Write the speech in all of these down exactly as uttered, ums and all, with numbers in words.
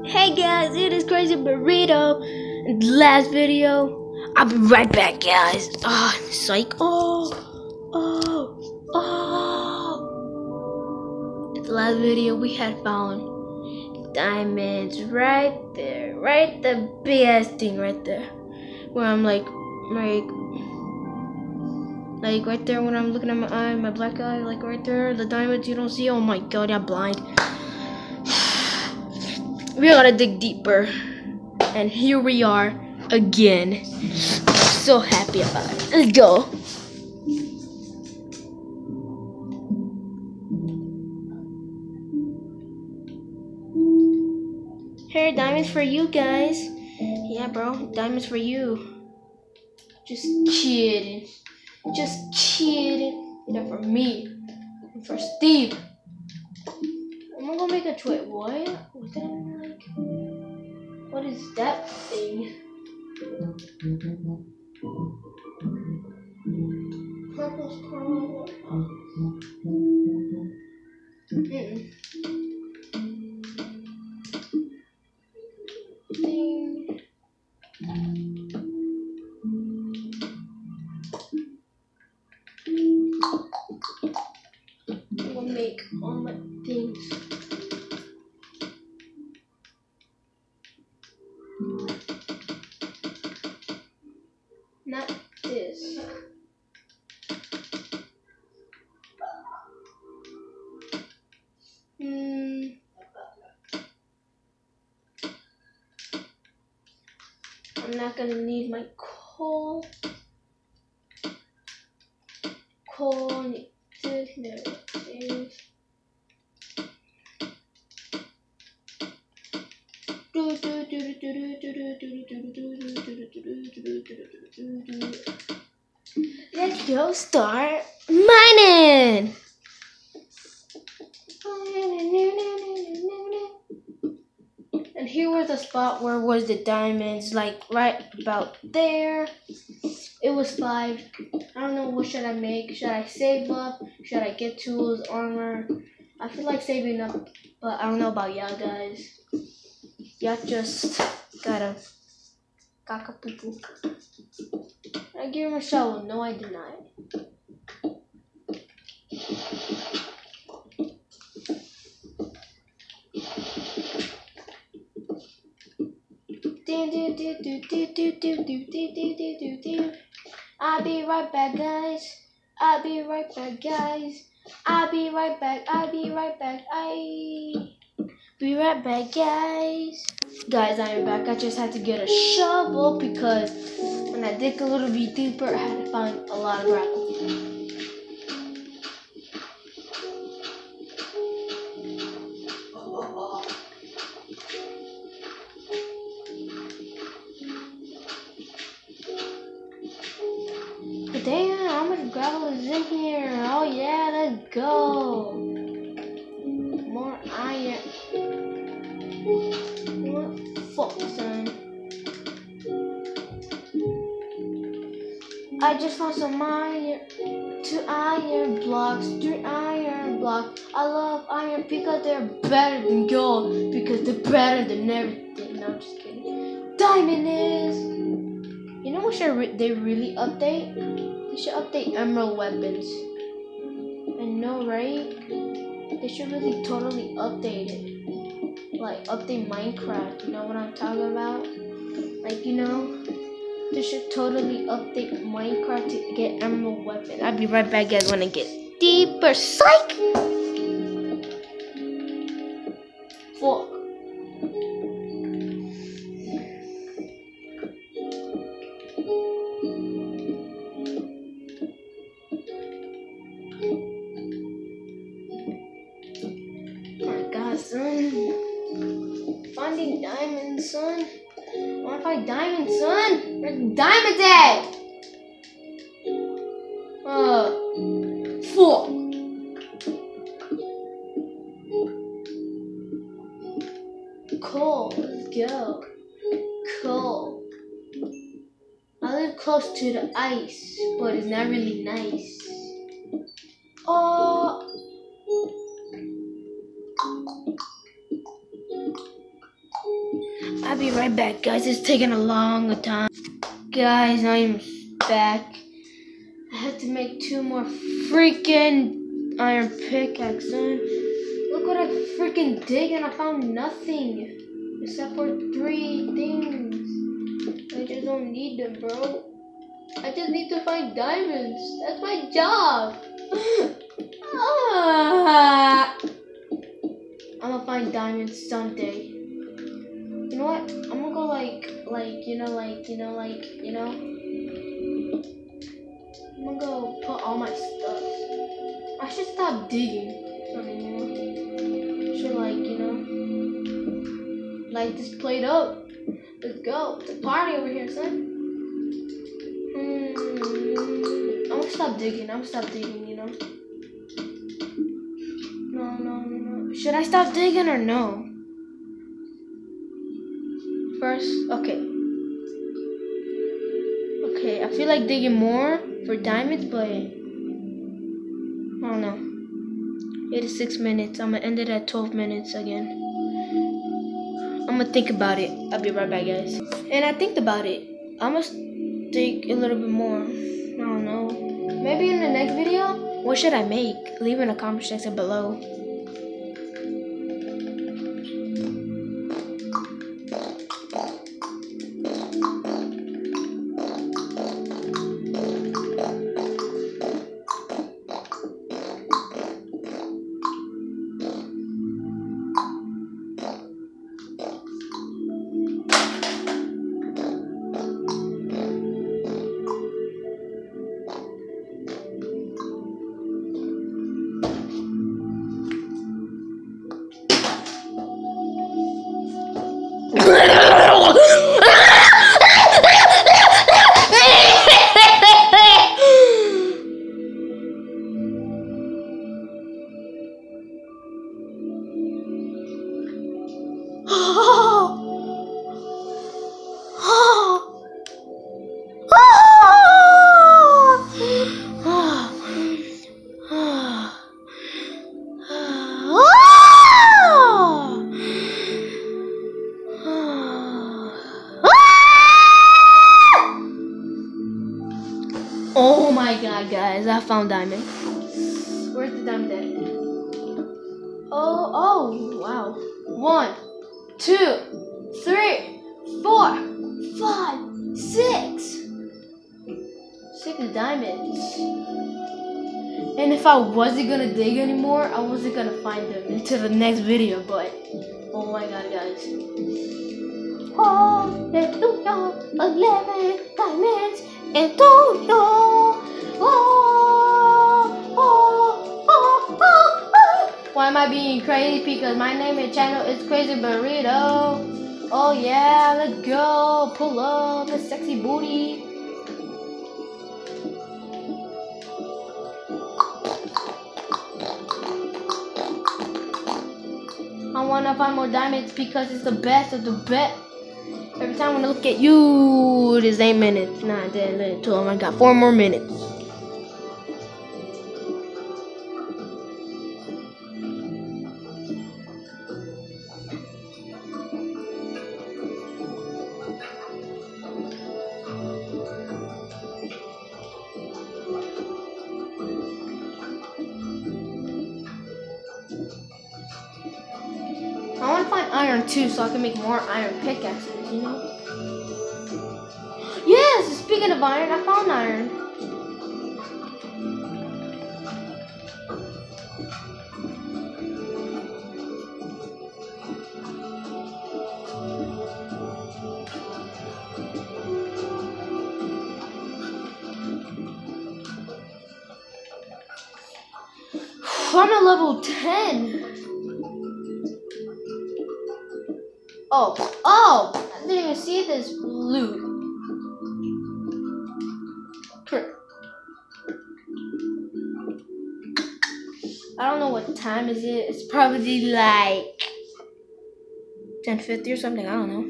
Hey guys, it is Crazy Burrito. In the last video, I'll be right back, guys. Ah, oh, psych. Oh, oh, oh. In the last video, we had found diamonds right there, right the big ass thing right there, where I'm like, like, like right there when I'm looking at my eye, my black eye, like right there, the diamonds you don't see. Oh my god, I'm blind. We gotta dig deeper, and here we are again. So happy about it. Let's go. Here, diamonds for you guys. Yeah, bro, diamonds for you. Just kidding. Just kidding. They're for me. And for Steve. I'm gonna make a twit. What? What did I like? What is that thing? Purple's coral. Mm-mm. Thing. I'm gonna make all my things. Not this. Hmm. I'm not gonna need my coal. Coal. Need this. There it is. Let's go start mining. And here was the spot where was the diamonds, like right about there. It was five. I don't know, what should I make? Should I save up? Should I get tools, armor? I feel like saving up, but I don't know about y'all guys. Y'all just gotta cock-a-poo-poo. I give him a shovel. No, I did not. I'll be right back, guys. I'll be right back, guys. I'll be right back. I'll be right back. I be right back, guys. Guys, I am back. I just had to get a shovel because when I dig a little bit deeper, I had to find a lot of gravel. Damn, how much gravel is in here? Oh yeah, let's go. More iron. What fuck, son? I just found some iron. Two iron blocks, three iron blocks. I love iron because they're better than gold. Because they're better than everything. No, I'm just kidding. Diamond is. You know what should re they really update? They should update emerald weapons. I know, right? They should really totally update it. Like, update Minecraft. You know what I'm talking about? Like, you know, they should totally update Minecraft to get emerald weapon. I'll be right back, guys, when I get deeper. Psych! Fuck. Son, finding diamonds, son. I wanna find diamonds, son. Where's the diamonds at? Uh, fuck. Coal, let's go. Coal. I live close to the ice, but it's not really nice. Oh. I'll be right back, guys. It's taking a long time. Guys, I'm back. I had to make two more freaking iron pickaxes. Look what I freaking dig and I found nothing. Except for three things. I just don't need them, bro. I just need to find diamonds. That's my job. ah. I'm gonna find diamonds someday. You know what? I'm gonna go like, like, you know, like, you know, like, you know. I'm gonna go put all my stuff. I should stop digging. Anymore. Should like, you know, light this plate up. Let's go. It's a party over here, son. Hmm. I'm gonna stop digging. I'm gonna stop digging, you know. No, no, no. Should I stop digging or no? First, okay. Okay, I feel like digging more for diamonds, but I don't know. eighty-six minutes. I'm gonna end it at twelve minutes again. I'm gonna think about it. I'll be right back, guys. And I think about it. I must dig a little bit more. I don't know. Maybe in the next video, what should I make? Leave in the comment section below. Oh my god, guys, I found diamond. Where's the diamond at? Oh, oh, wow. One, two, three, four, five, six. Six diamonds. And if I wasn't gonna dig anymore, I wasn't gonna find them until the next video, but oh my god, guys. Hallelujah, eleven diamonds in total. Oh, oh, oh, oh, oh. Why am I being crazy? Because my name and channel is Crazy Burrito. Oh yeah, let's go. Pull up the sexy booty. I wanna find more diamonds because it's the best of the best. Every time when I look at you, it is eight minutes, nine, ten, eleven, twelve. I got four more minutes. I want to find iron too, so I can make more iron pickaxes, you know? Yes! Speaking of iron, I found iron. I'm at level ten. Oh, oh! I didn't even see this loot. I don't know what time is it. It's probably like ten fifty or something. I don't know.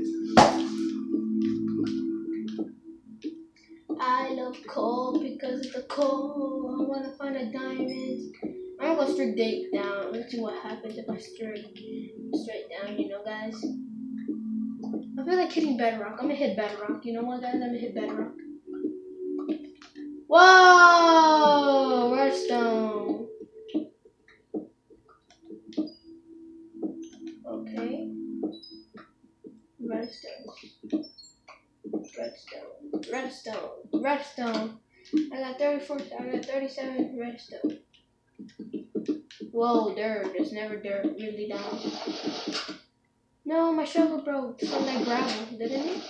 I love coal because it's the coal. I want to find a diamond. I'm gonna go straight date down. Let's see what happens if I straight straight down. You know, guys. I feel like hitting bedrock. I'm gonna hit bedrock. You know what, guys? I'm gonna hit bedrock. Whoa! Redstone. Okay. Redstone. Redstone. Redstone. Redstone. I got thirty-four. I got thirty-seven redstone. Whoa, dirt. There's never dirt really down. No, my shovel broke. So like gravel, didn't it?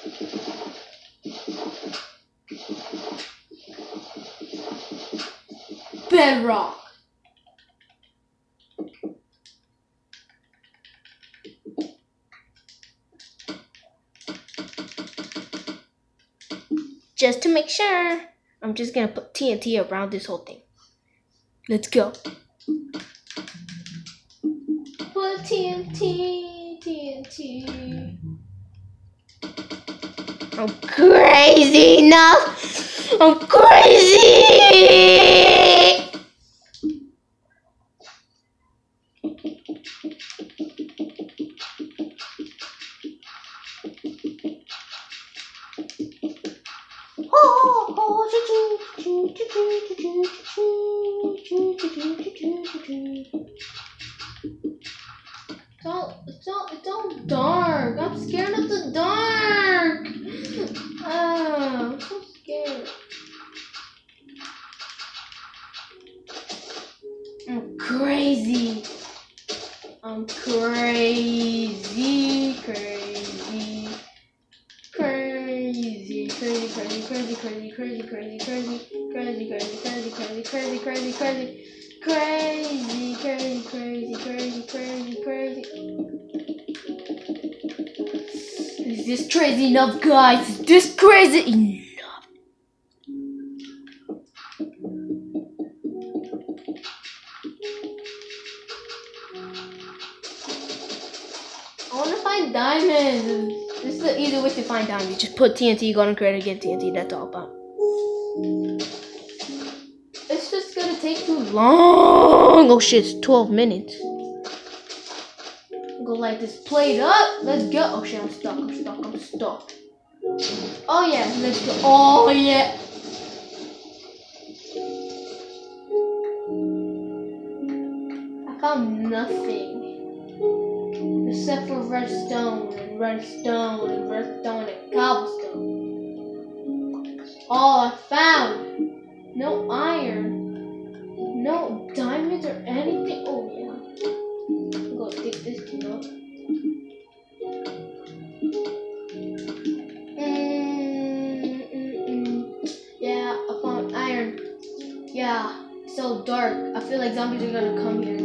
Bedrock. Just to make sure, I'm just gonna put T N T around this whole thing. Let's go. Put T N T, T N T. I'm crazy enough. I'm crazy. It's all, it's all, it's all dark. I'm scared of the dark. Oh, I'm so scared. I'm crazy. I'm crazy, crazy, crazy, crazy, crazy, crazy, crazy, crazy, crazy, crazy, crazy, crazy, crazy, crazy, crazy, crazy, crazy, crazy. Crazy, crazy, crazy, crazy, crazy, crazy. Is this crazy enough, guys? Is this crazy enough? I want to find diamonds. This is the easy way to find diamonds. You just put T N T, go on creator, get T N T. That's all about. It's just gonna take too long. Oh shit, it's twelve minutes. Go light this plate up. Let's go. Oh shit, I'm stuck. I'm stuck. I'm stuck. Oh yeah, let's go. Oh yeah. I found nothing except for redstone and redstone and redstone and cobblestone. All I found. No iron, no diamonds or anything. Oh yeah, I'm gonna dig this thing up. Mm, mm, mm. Yeah, I found iron. Yeah, it's so dark. I feel like zombies are gonna come here.